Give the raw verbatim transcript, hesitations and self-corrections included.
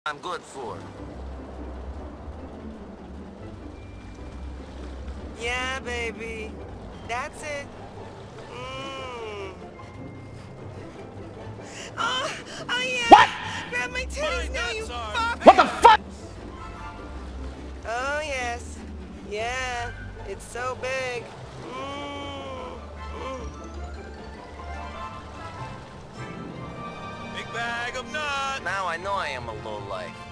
I'm good for. Yeah, baby. That's it. Mm. Oh, oh yeah. What? Grab my titties now, you fuck. What the fuck? Oh yes. Yeah. It's so big. Mm. Mm. Big bag of nuts! Now I know I am a lowlife.